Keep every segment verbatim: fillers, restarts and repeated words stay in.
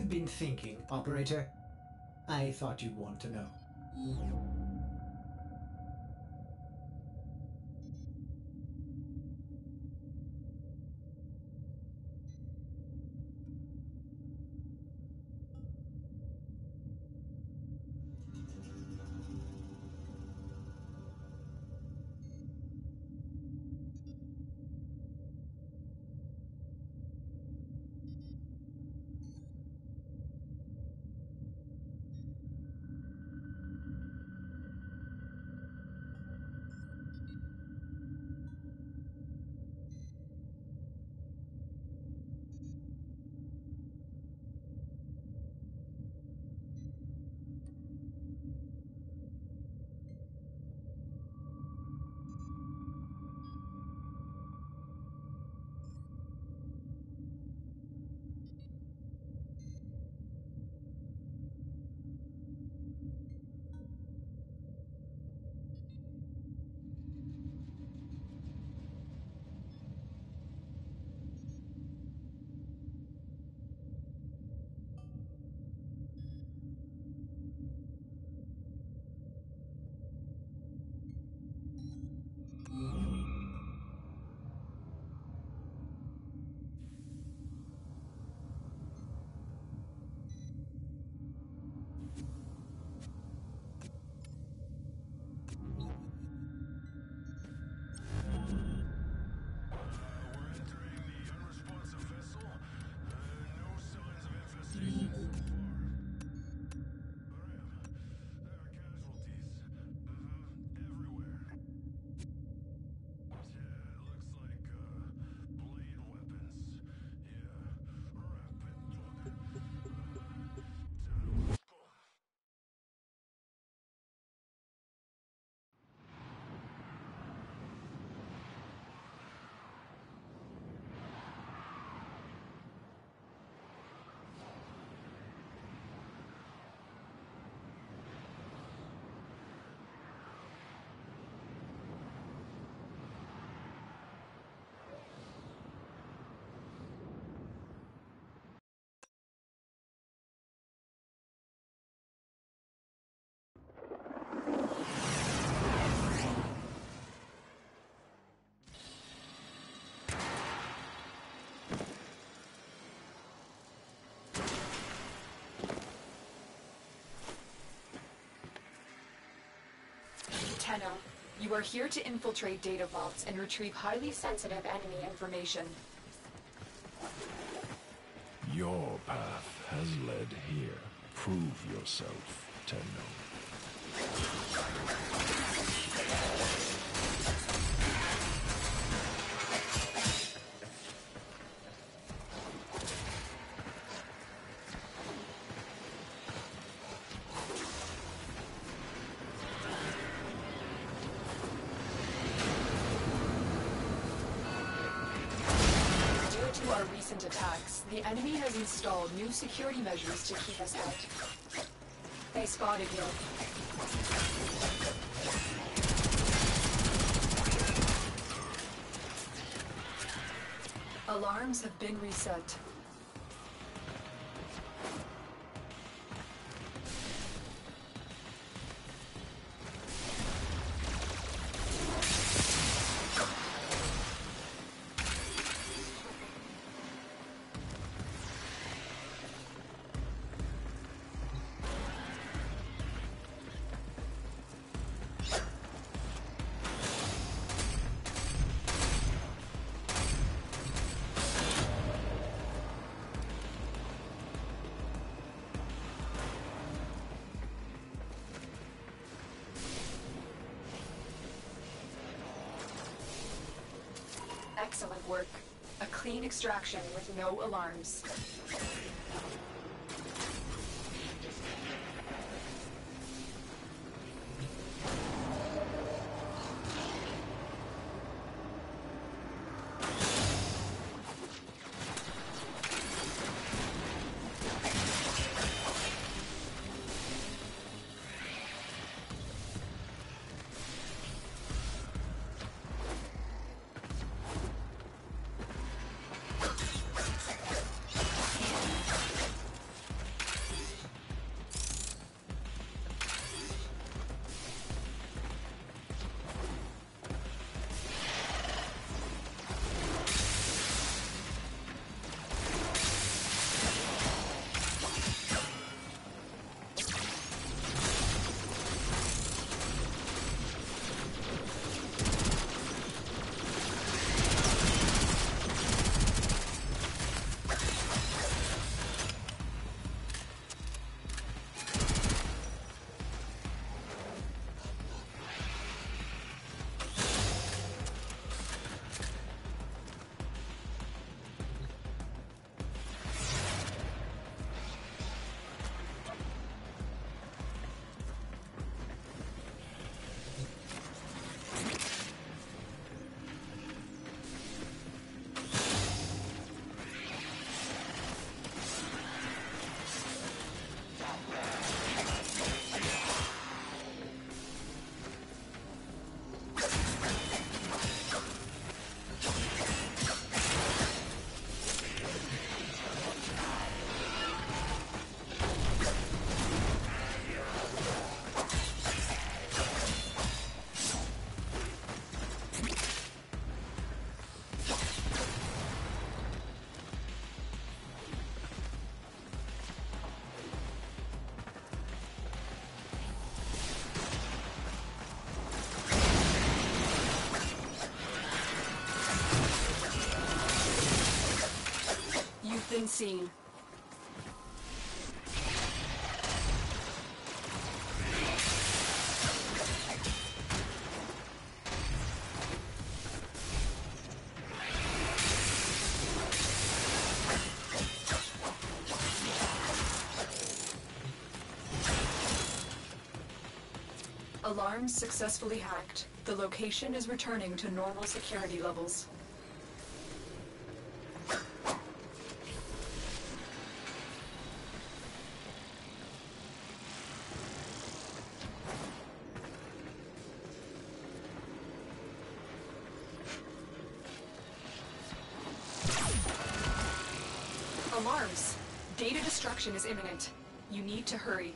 I've been thinking, Operator. I thought you'd want to know. Tenno, you are here to infiltrate data vaults and retrieve highly sensitive enemy information. Your path has led here. Prove yourself, Tenno. Attacks, the enemy has installed new security measures to keep us out. They spotted you. Alarms have been reset. Excellent work. A clean extraction with no alarms. been seen. Alarms successfully hacked. The location is returning to normal security levels. Alarms! Data destruction is imminent. You need to hurry.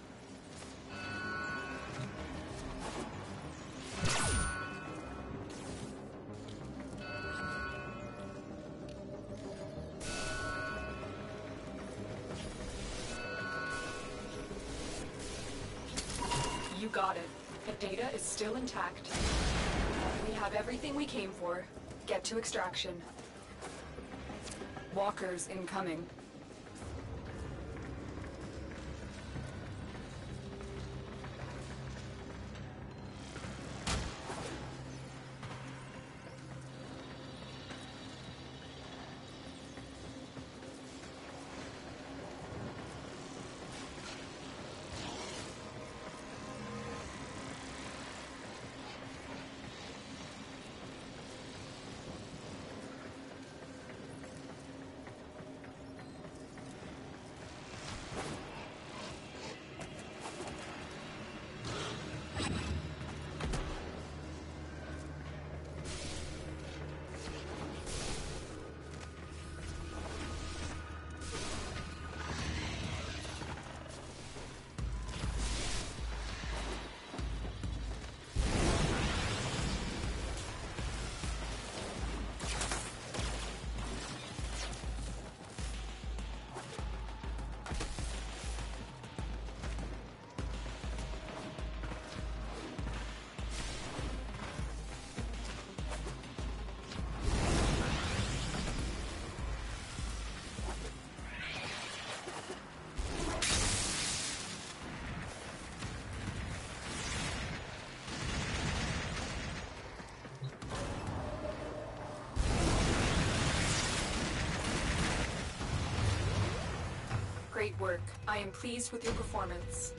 You got it. The data is still intact. We have everything we came for. Get to extraction. Walkers incoming. Great work. I am pleased with your performance.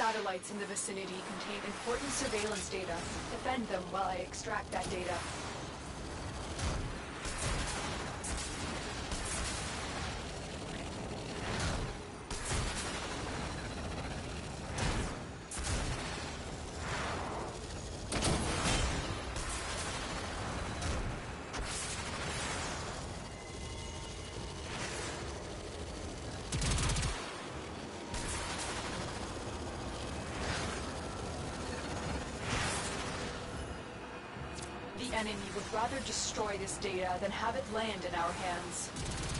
satellites in the vicinity contain important surveillance data. Defend them while I extract that data. The enemy would rather destroy this data than have it land in our hands.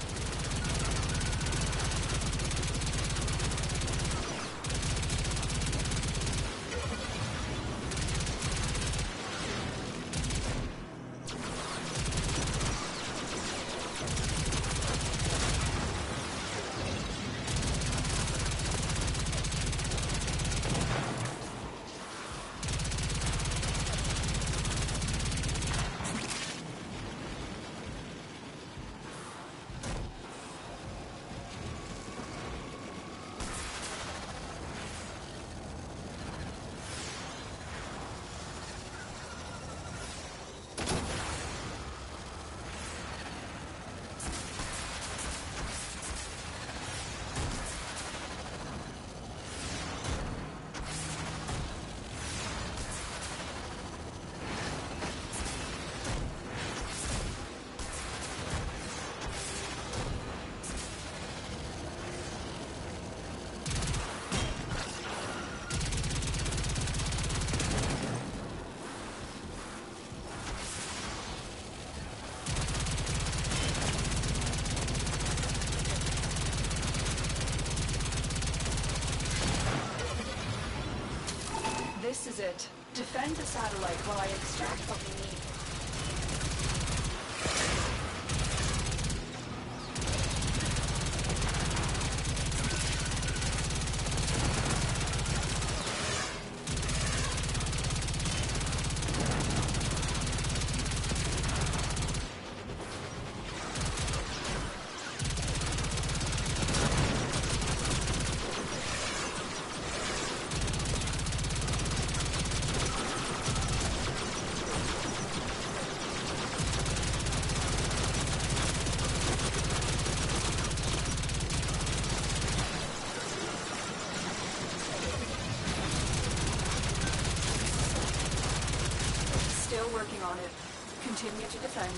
This is it. Defend the satellite while I extract what we need. Still working on it. Continue to defend.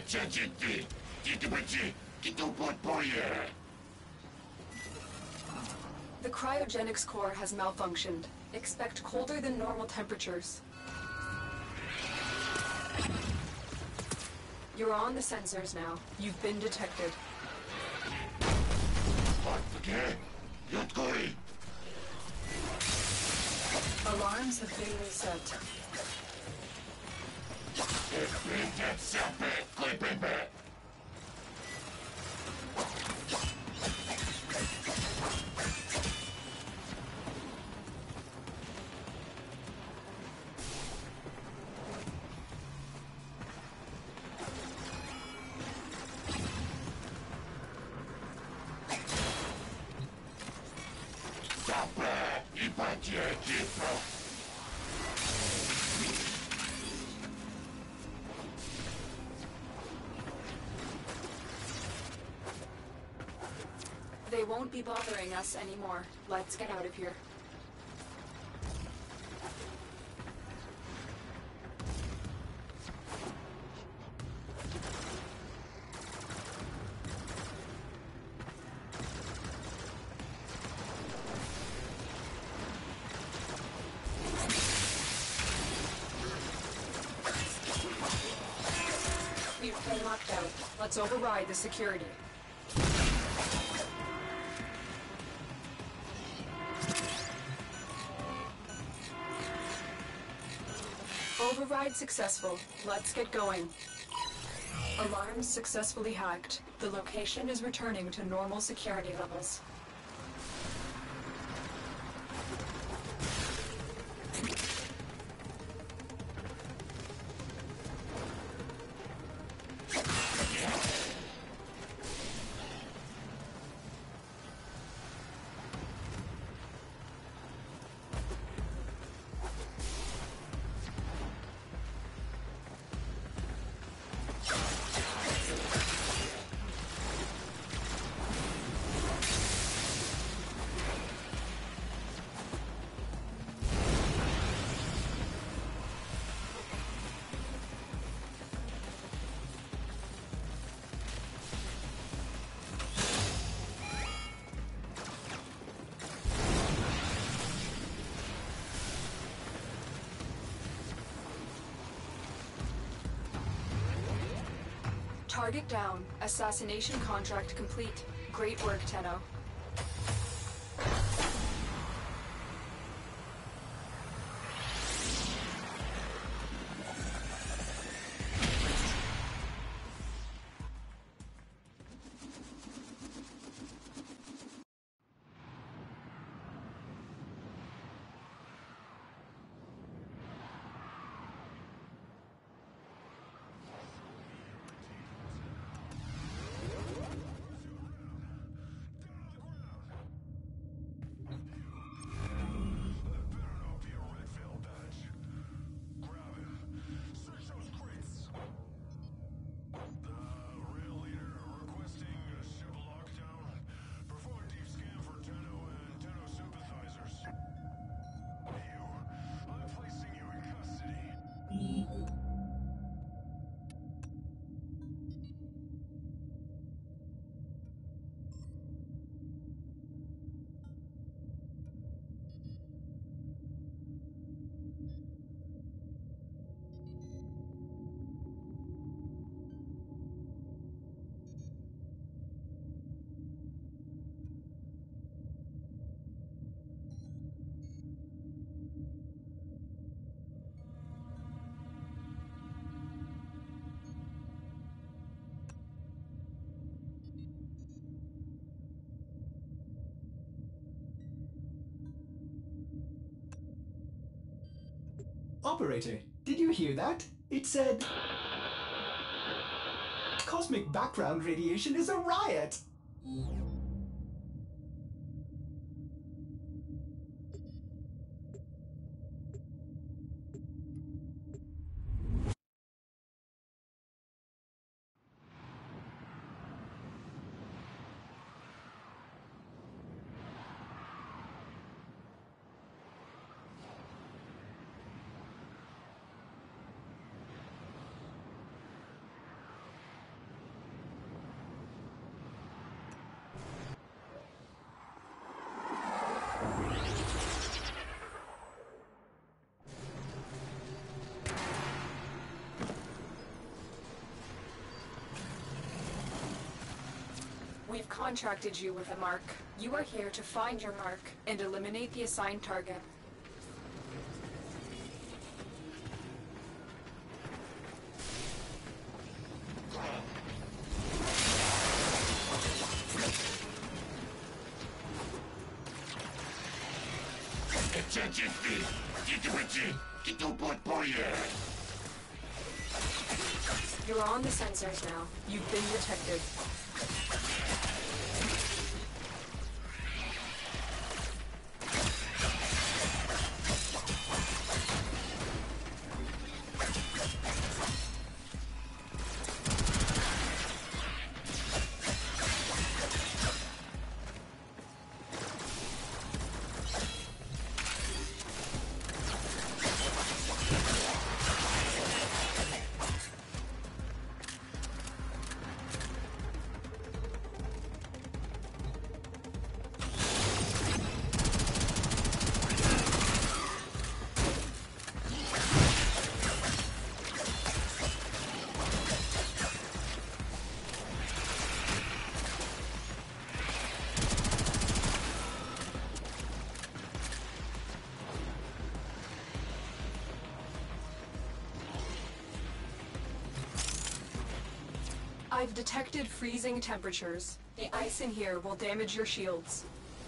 The cryogenics core has malfunctioned. Expect colder than normal temperatures. You're on the sensors now. You've been detected. Alarms have been reset. They won't be bothering us anymore. Let's get out of here. We've been locked out. Let's override the security. Override successful. Let's get going. Alarms successfully hacked. The location is returning to normal security levels. Target down. Assassination contract complete. Great work, Tenno. Operator, did you hear that? It said... Cosmic background radiation is a riot! contracted you with a mark. You are here to find your mark and eliminate the assigned target. You're on the sensors now. You've been detected. I've detected freezing temperatures. The ice in here will damage your shields.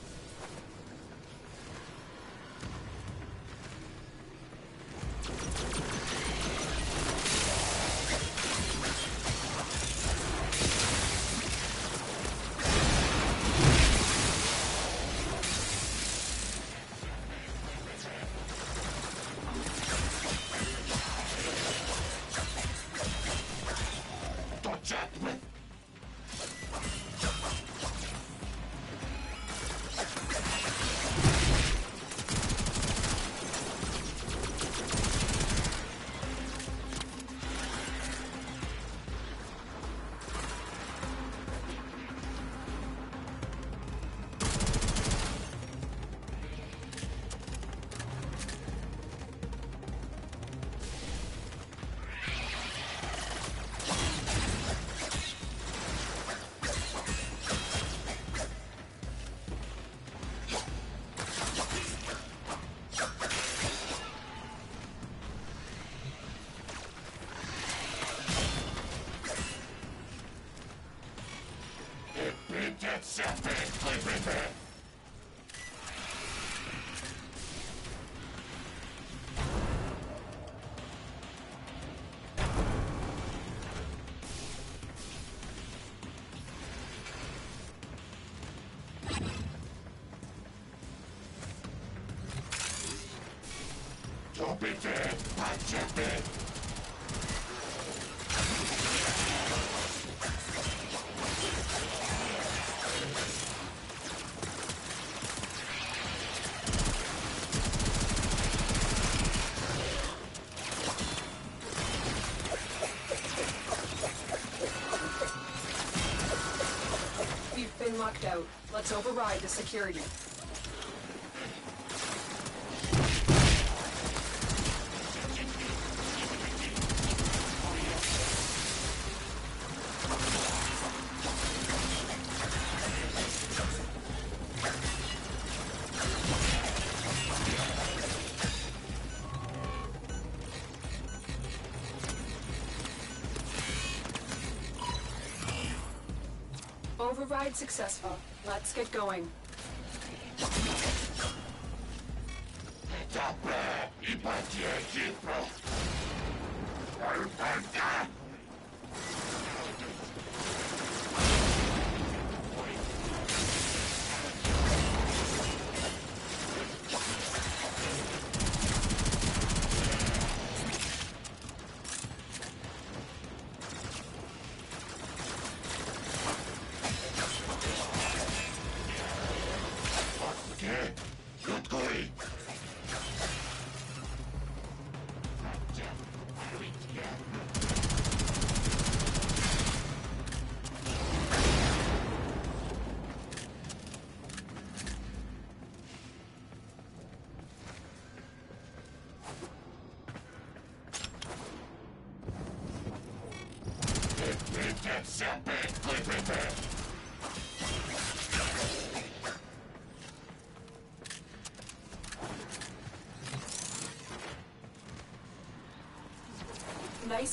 We've been locked out. Let's override the security. Override successful. Let's get going.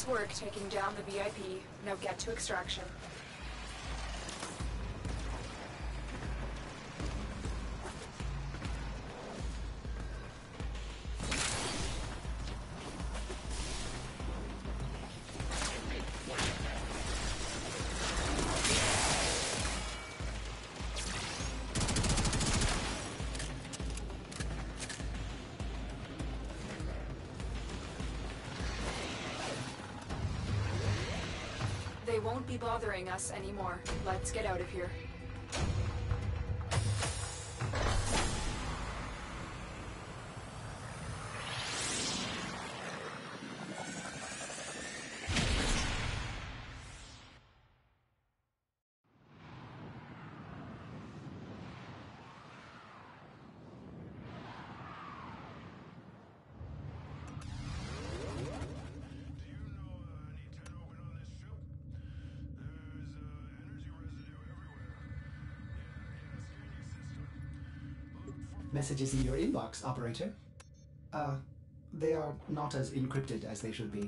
Nice work taking down the V I P. Now get to extraction. They won't be bothering us anymore. Let's get out of here. Messages in your inbox, operator. Uh, they are not as encrypted as they should be.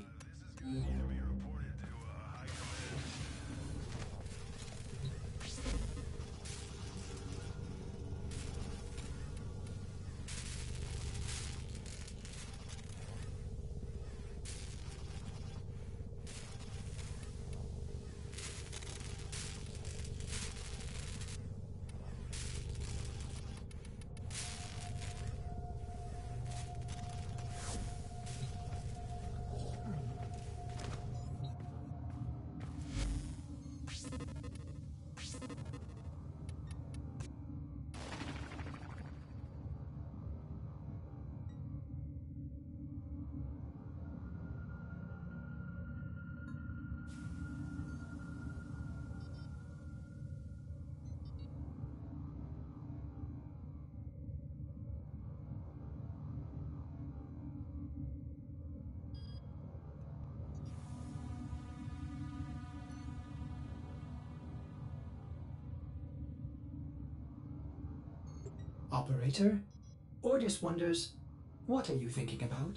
Operator? Ordis wonders, what are you thinking about?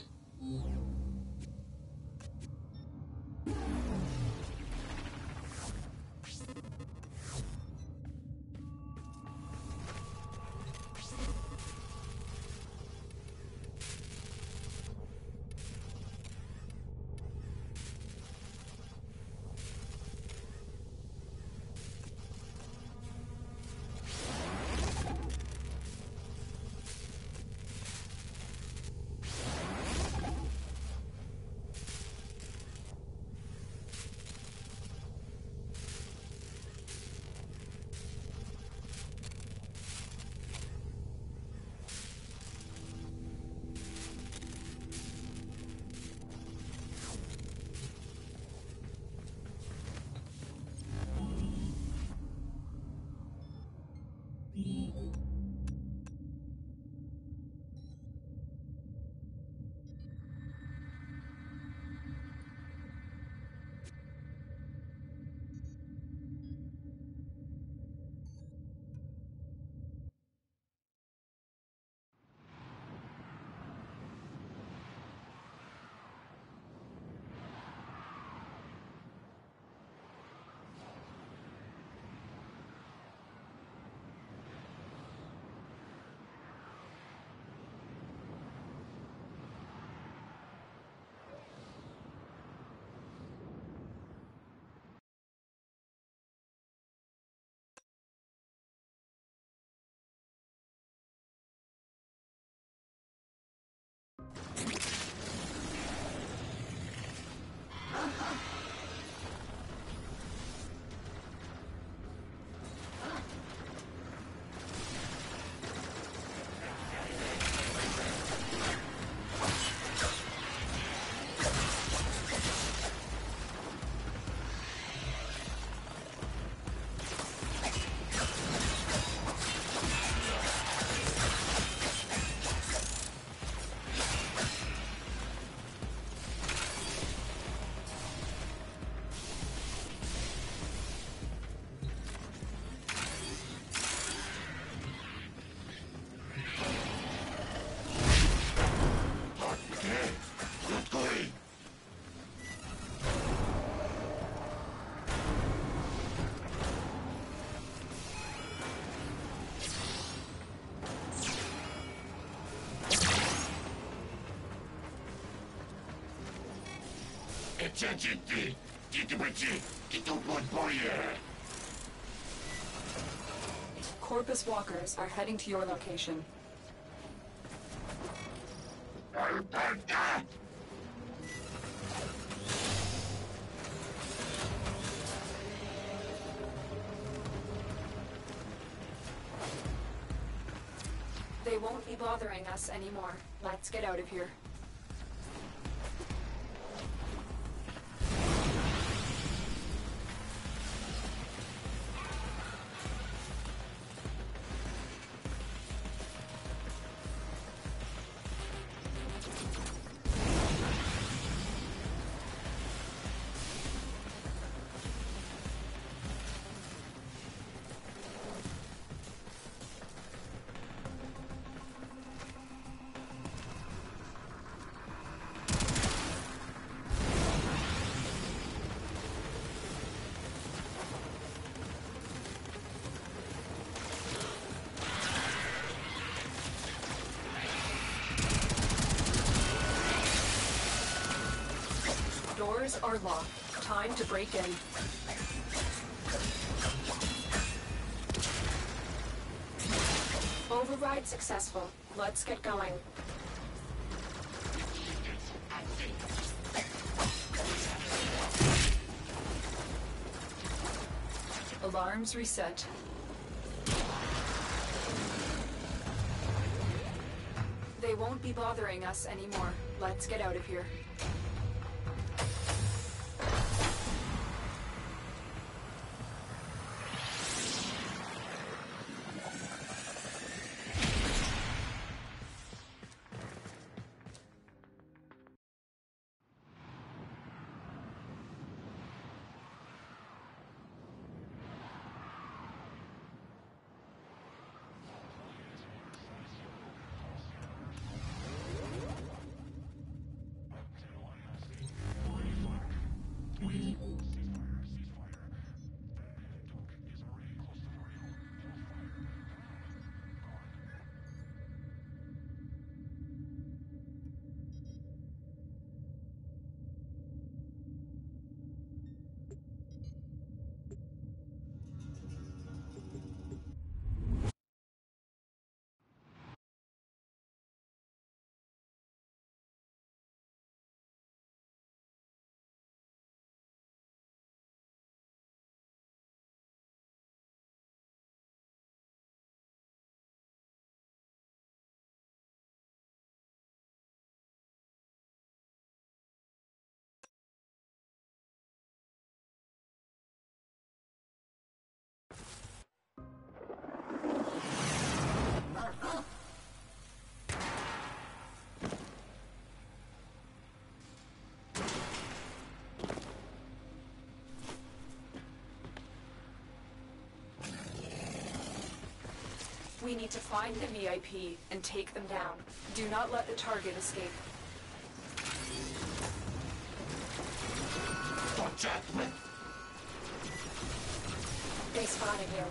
Corpus walkers are heading to your location. They won't be bothering us anymore. Let's get out of here. Doors are locked. Time to break in. Override successful. Let's get going. Alarms reset. They won't be bothering us anymore. Let's get out of here. We need to find the V I P and take them down. Do not let the target escape. They spotted you.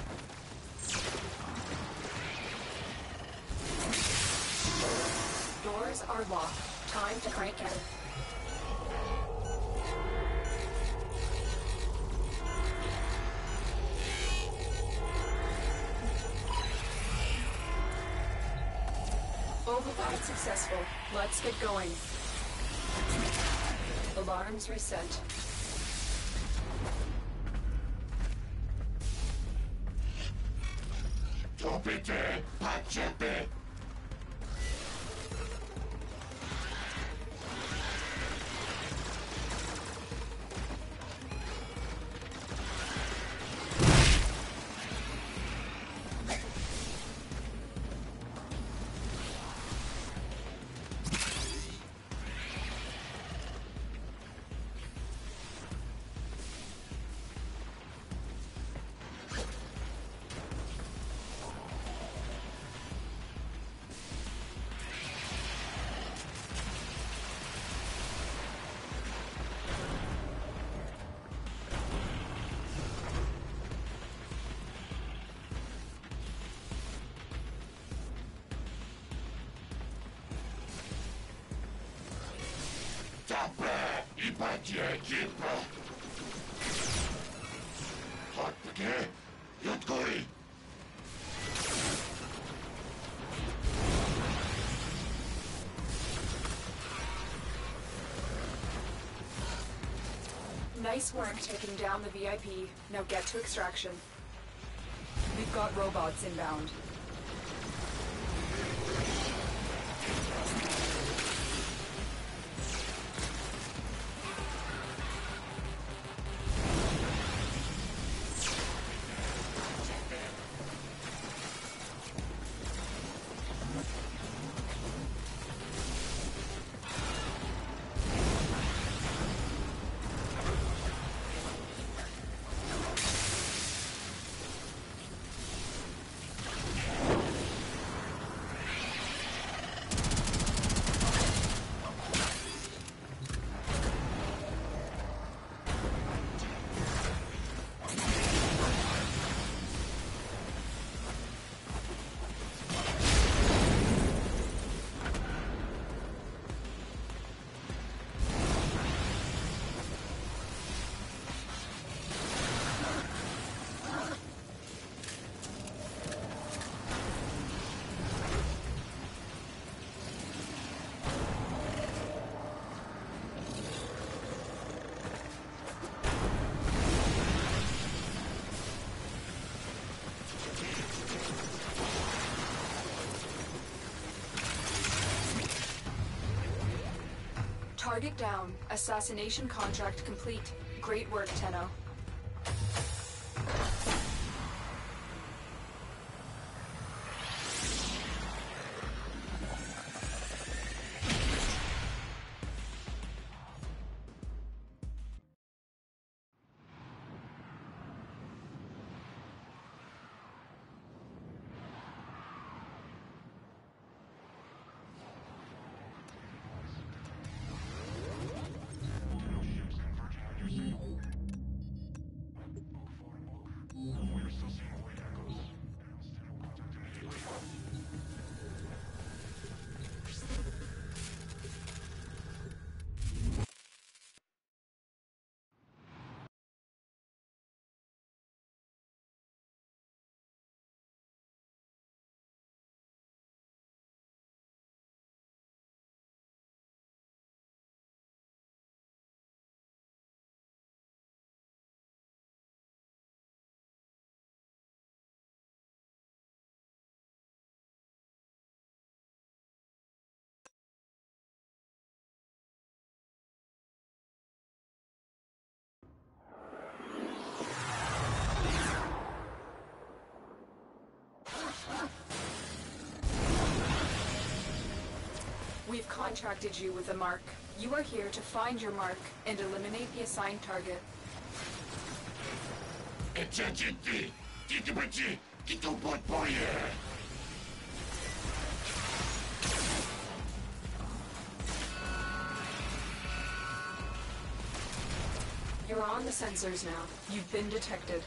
Doors are locked. Time to break in. Override successful. Let's get going. Alarms reset. Topite, pachepe. ипотеки. 어떻게? 윷고이. Nice work taking down the V I P. Now get to extraction. We've got robots inbound. Target down. Assassination contract complete. Great work, Tenno. We've contracted you with a mark. You are here to find your mark and eliminate the assigned target. Эцэцэти, титибэти, титубот-бое. You're on the sensors now. You've been detected.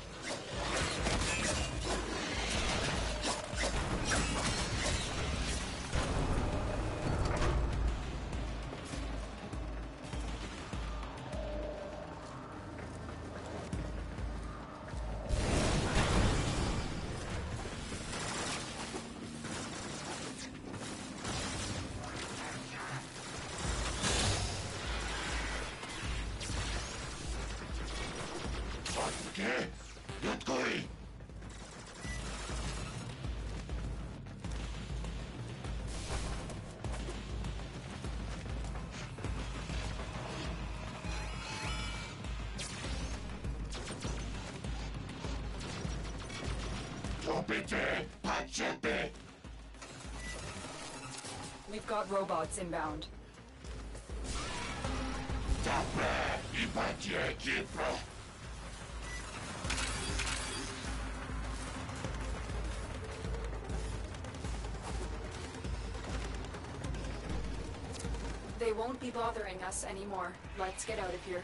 어떻게? 윷고이. 도비테, 파체베. We've got robots inbound. 답해, ipoteki. They won't be bothering us anymore. Let's get out of here.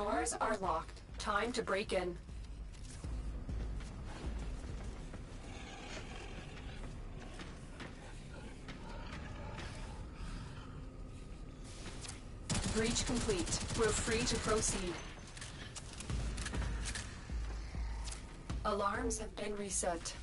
Doors are locked. Time to break in. Breach complete. We're free to proceed. Alarms have been reset.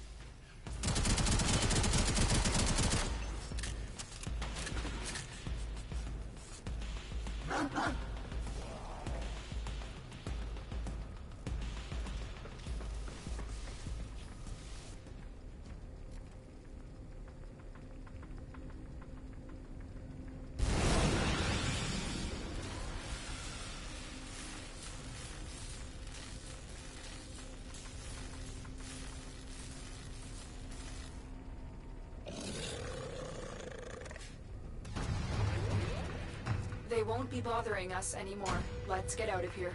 They won't be bothering us anymore. Let's get out of here.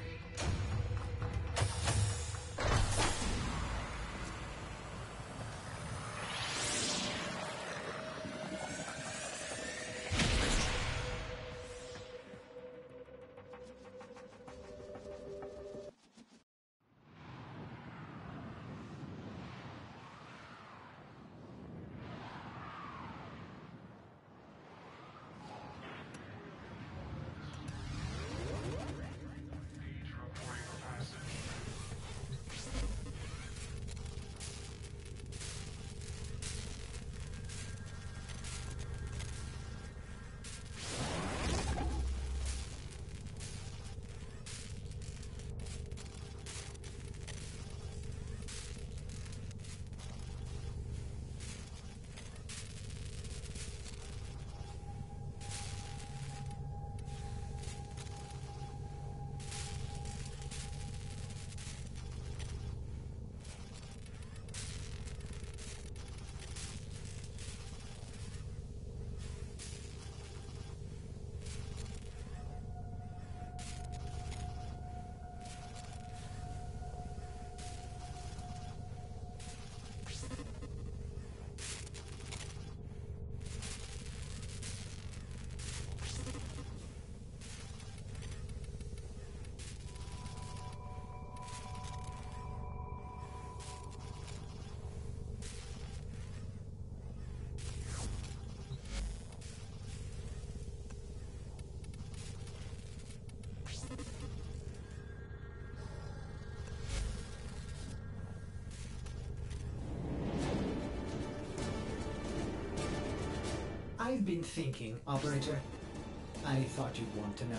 I've been thinking, Operator. I thought you'd want to know.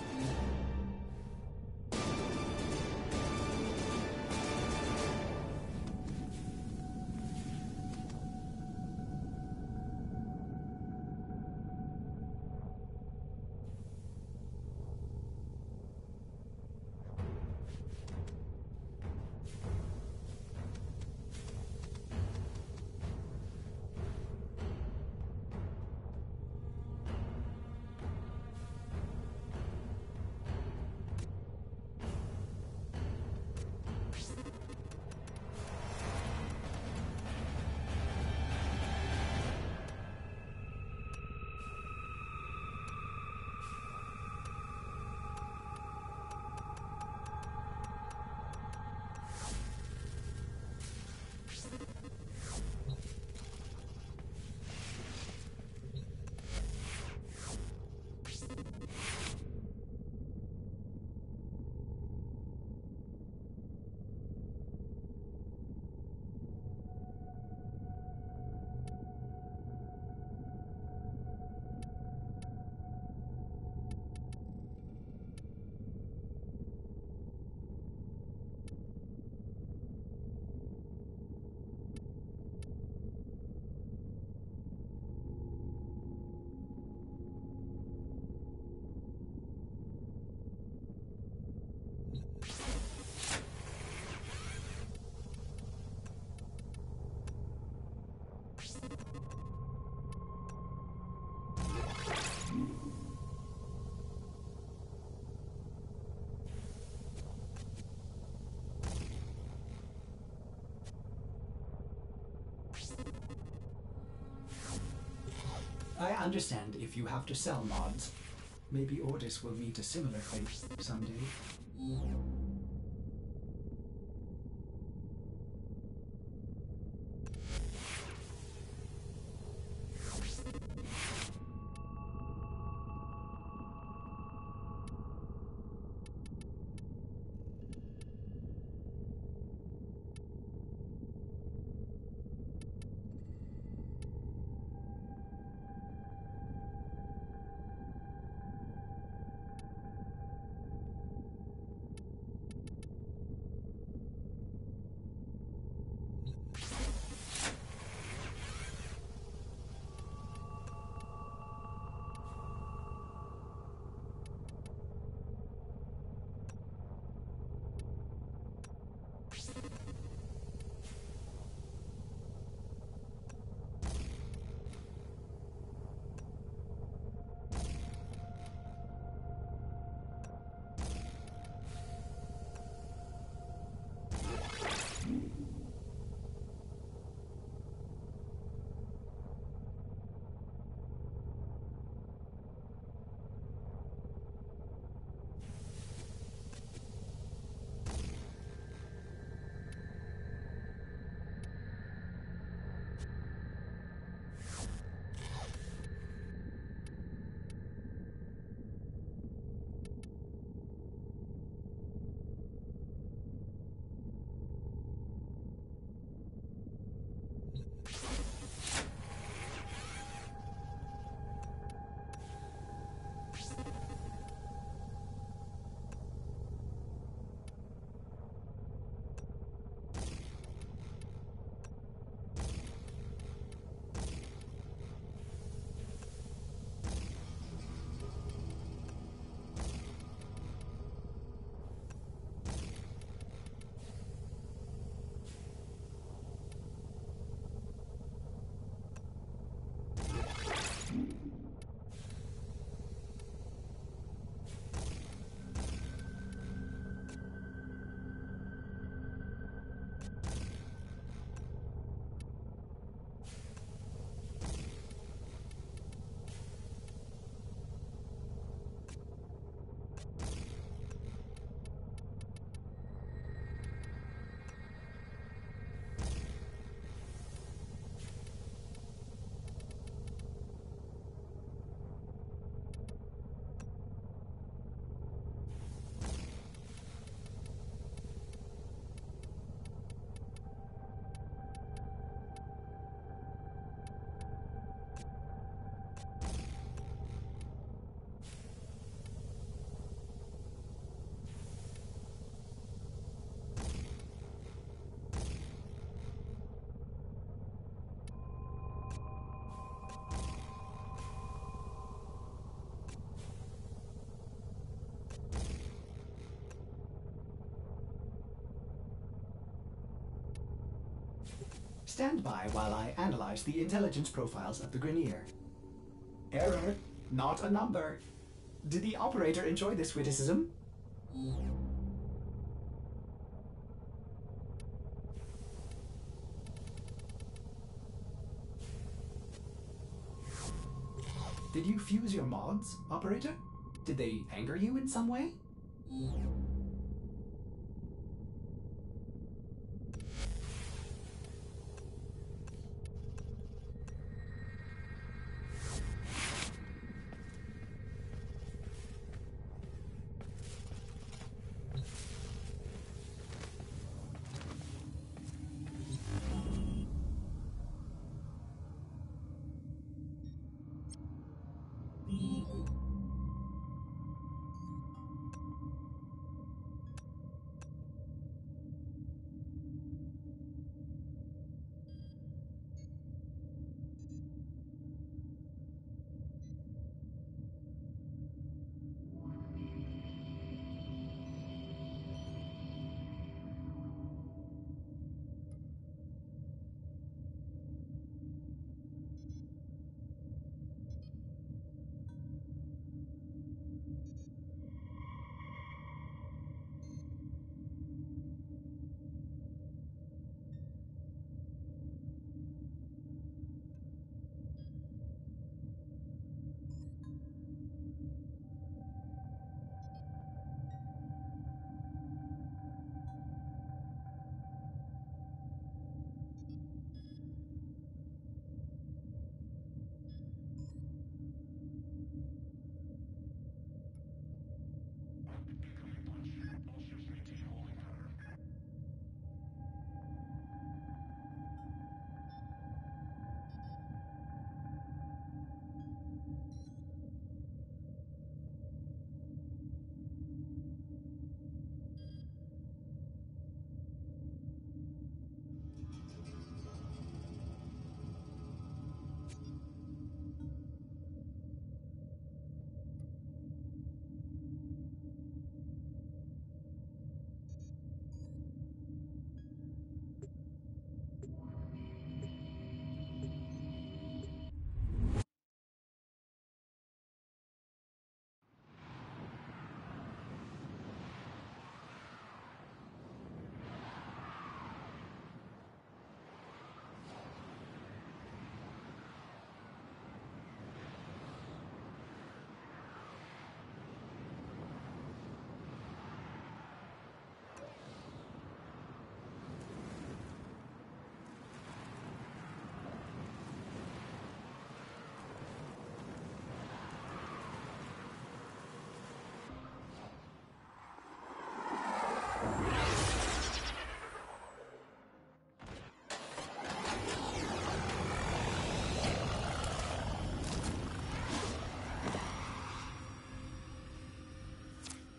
I understand if you have to sell mods. Maybe Ordis will meet a similar fate someday. Stand by while I analyze the intelligence profiles of the Grenier. Error, not a number. Did the operator enjoy this witticism? Did you fuse your mods, operator? Did they anger you in some way?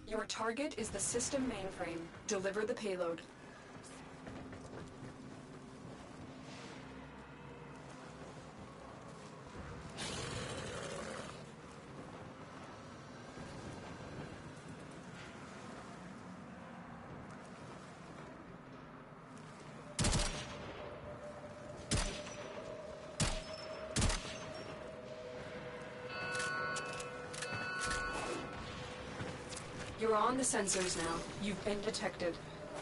Your target is the system mainframe. Deliver the payload. You're on the sensors now. You've been detected.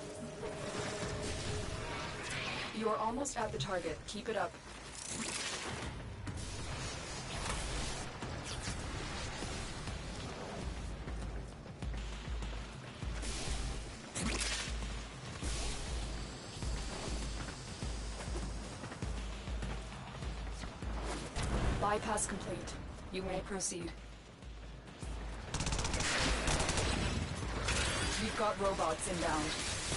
You're almost at the target. Keep it up. Bypass complete. You may proceed. You've got robots inbound.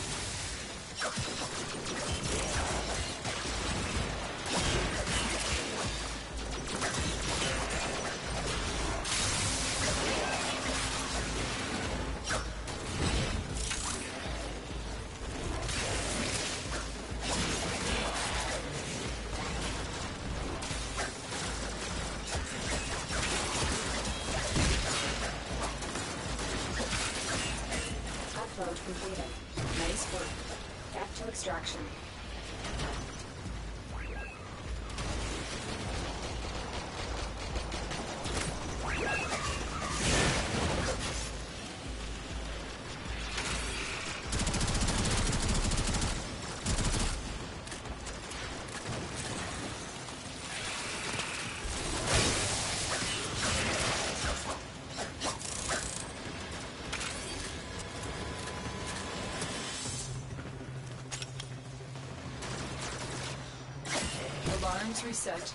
Upload completed. Nice work. Back to extraction. Alarms reset.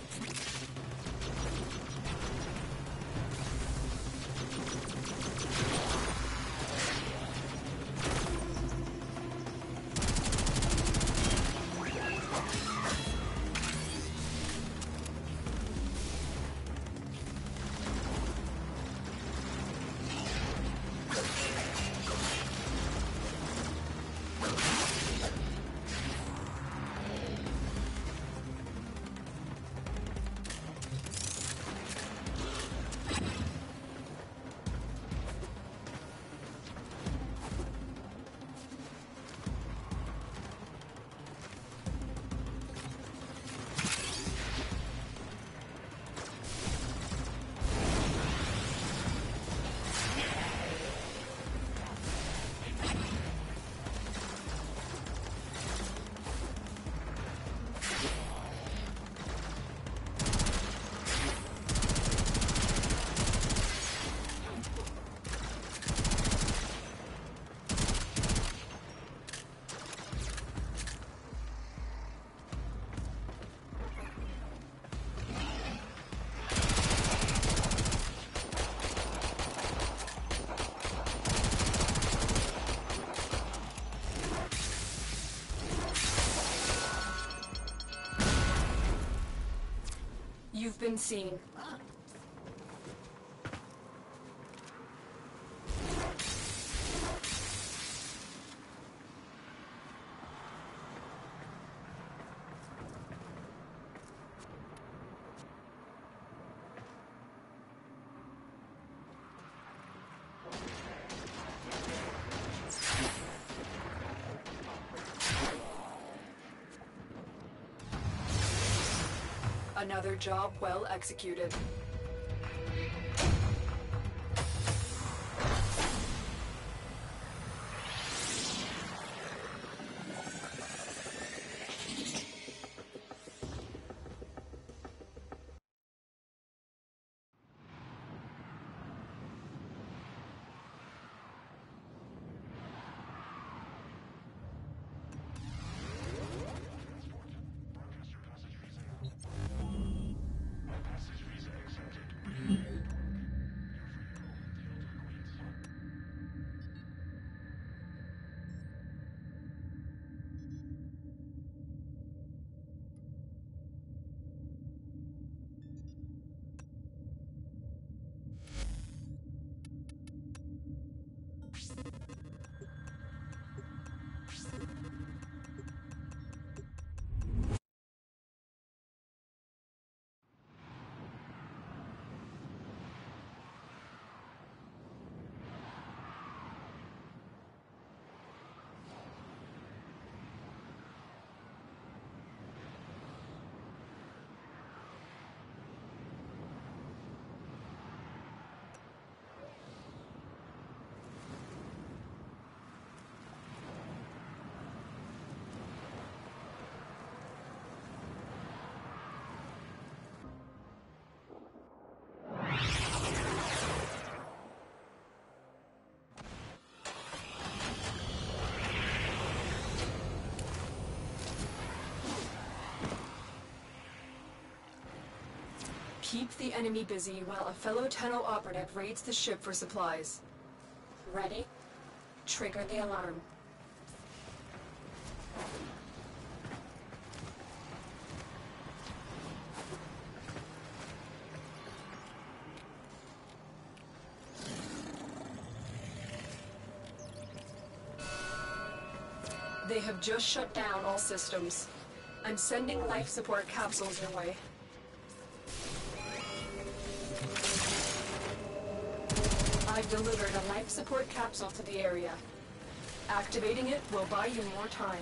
You've been seen. Another job well executed. Passage visa exit. Keep the enemy busy while a fellow Tenno operative raids the ship for supplies. Ready? Trigger the alarm. They have just shut down all systems. I'm sending life support capsules your way. I've delivered a life support capsule to the area. Activating it will buy you more time.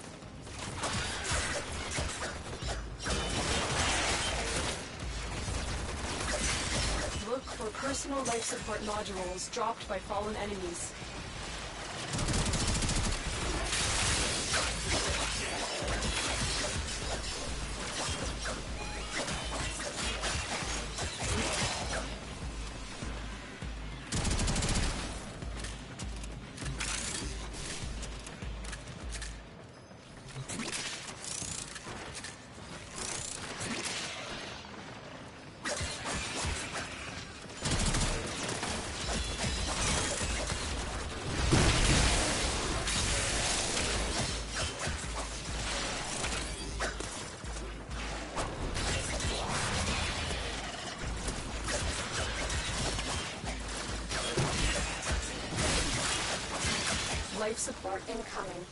Look for personal life support modules dropped by fallen enemies. Life support incoming.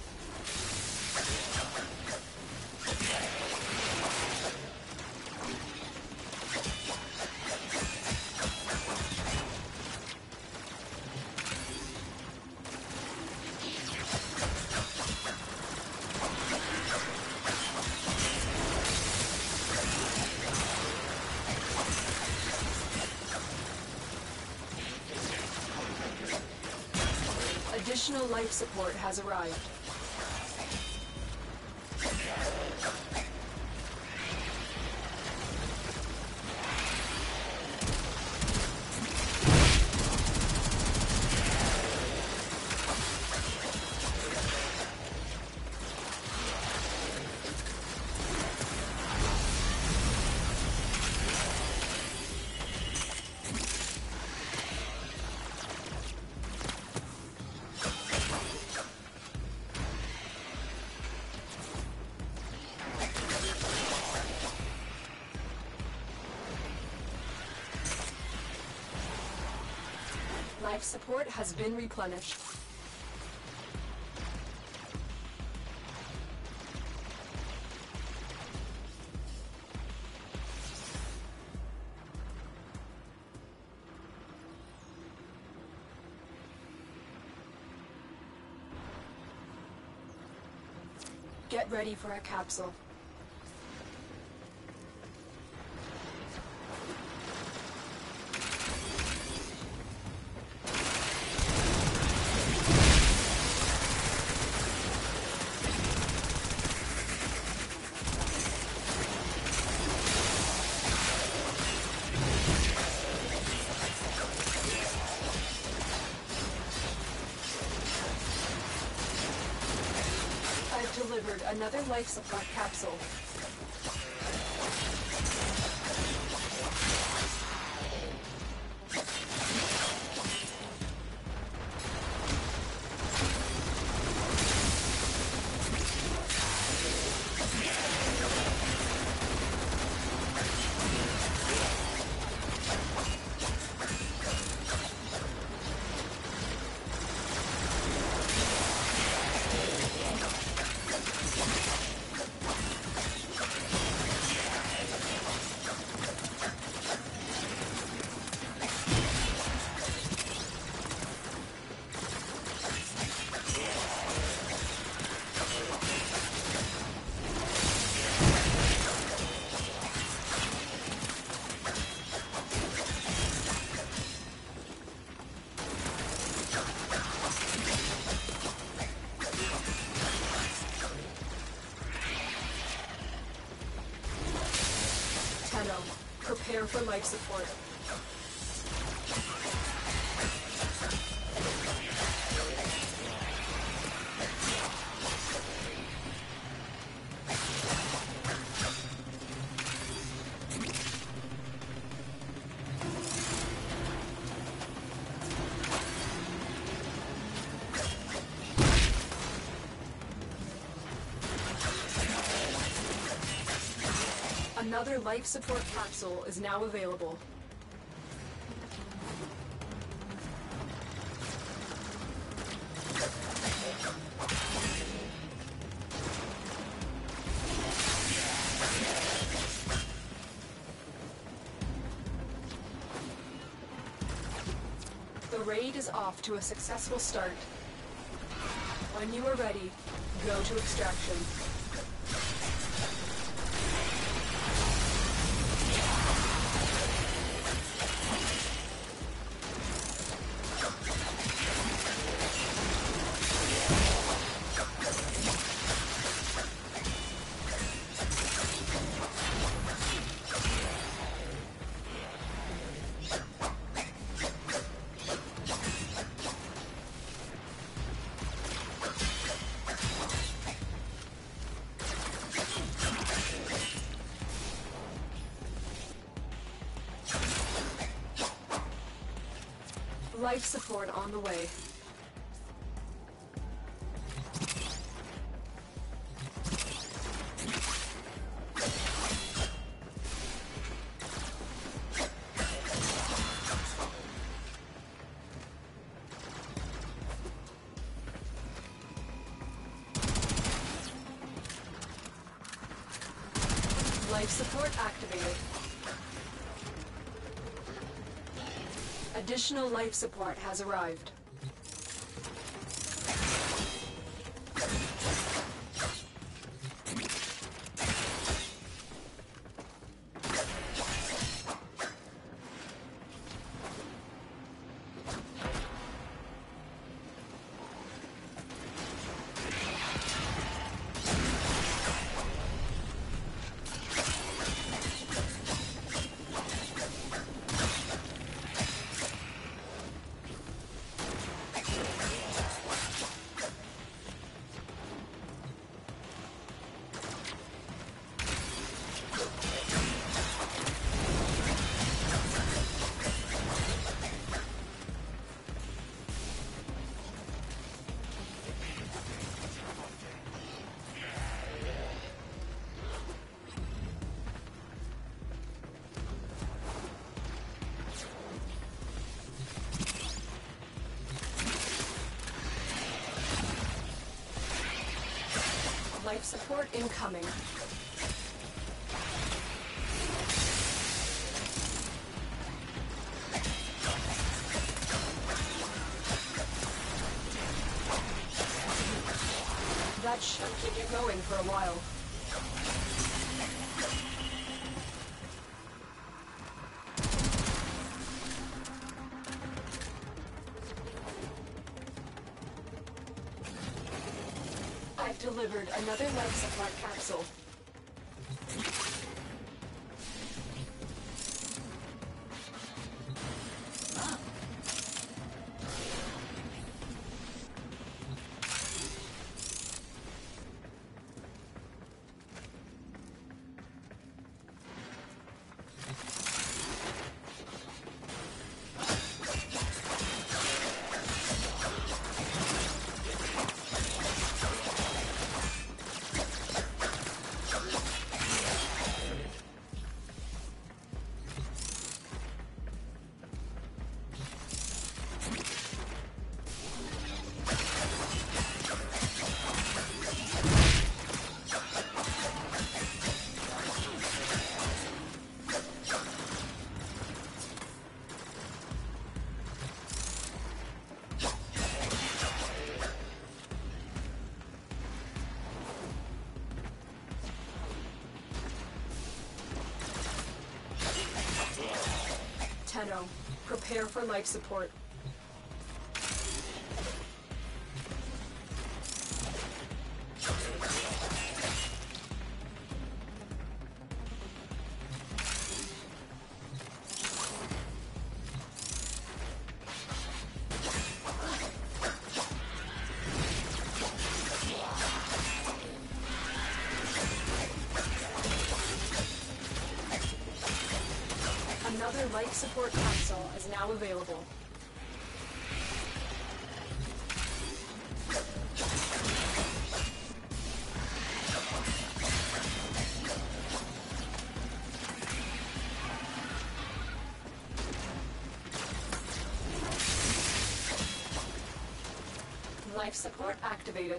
Additional life support has arrived. Life support has been replenished. Get ready for a capsule. Delivered another life support capsule. Prepare for life support. Another life support capsule is now available. The raid is off to a successful start. When you are ready, go to extraction. Life support on the way. Life support activated. Additional life support has arrived. Life support incoming. That should keep you going for a while. I've delivered another life support capsule. Tenno, prepare for life support. Another life support capsule is now available. Life support activated.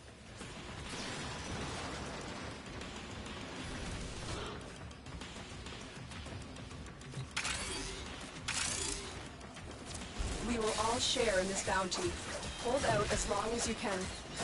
We will all share in this bounty. Hold out as long as you can.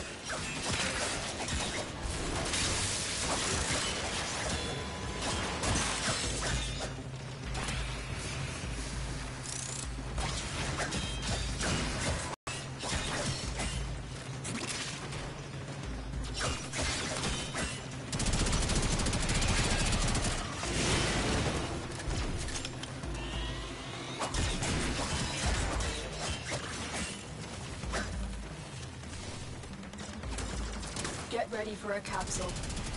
Get ready for a capsule.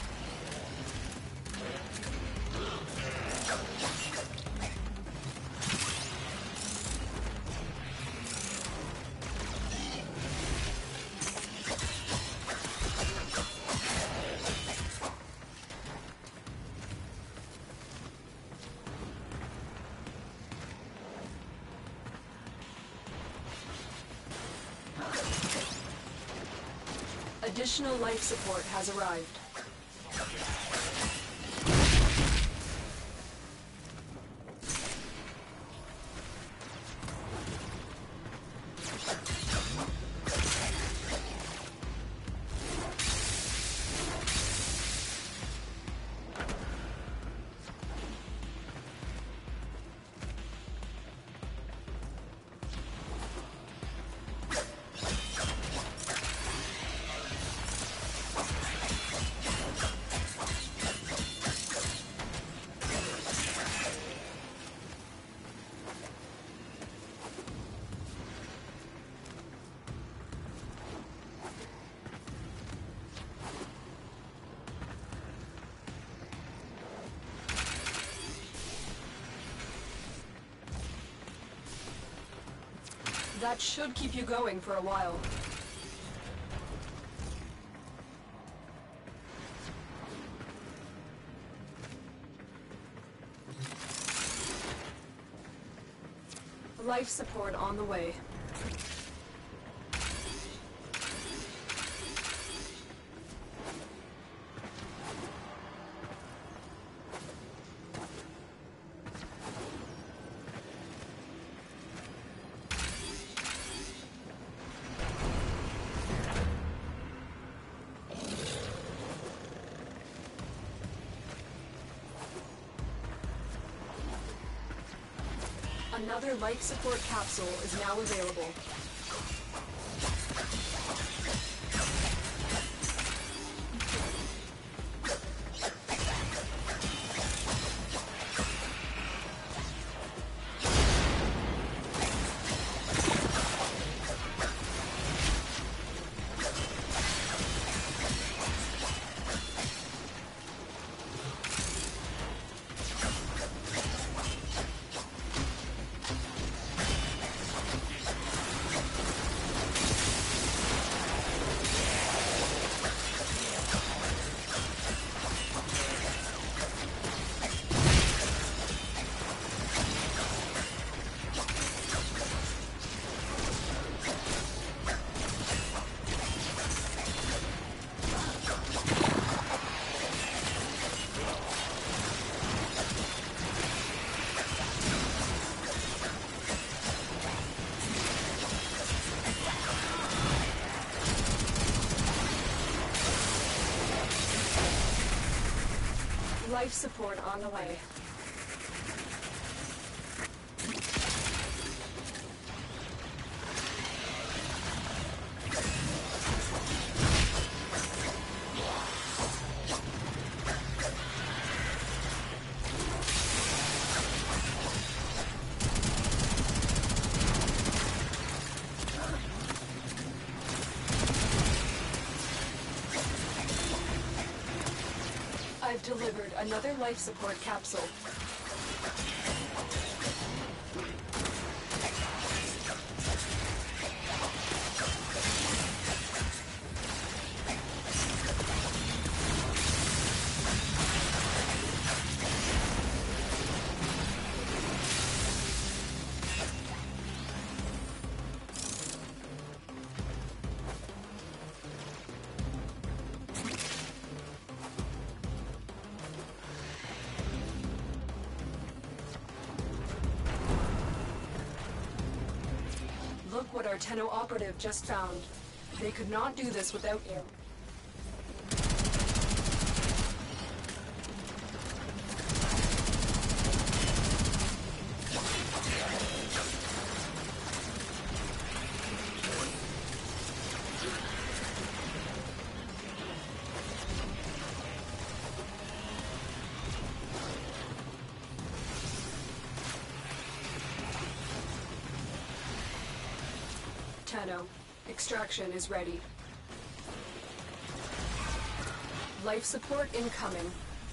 Additional life support has arrived. That should keep you going for a while. Life support on the way. Another life support capsule is now available. Life support on the way. I've delivered another life support capsule. Look what our Tenno operative just found. They could not do this without you. Tenno, extraction is ready. Life support incoming.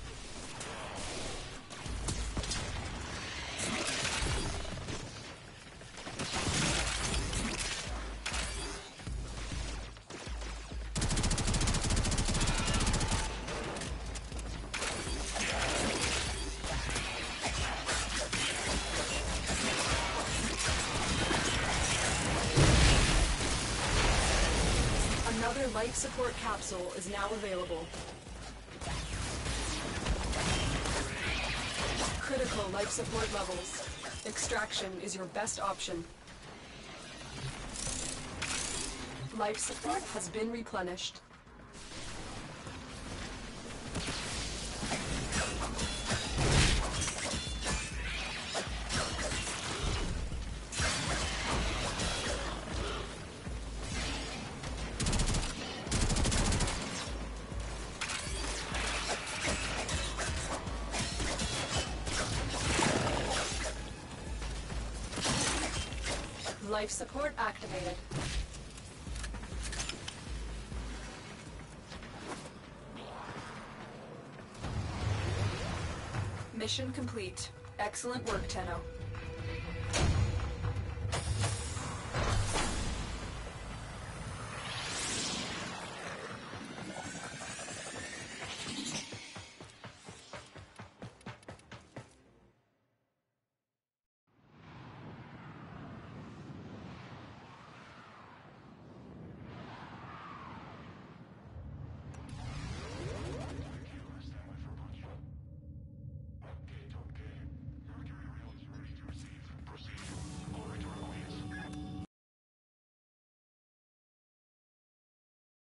Another life support capsule is now available. Critical life support levels. Extraction is your best option. Life support has been replenished. Life support activated. Mission complete. Excellent work, Tenno.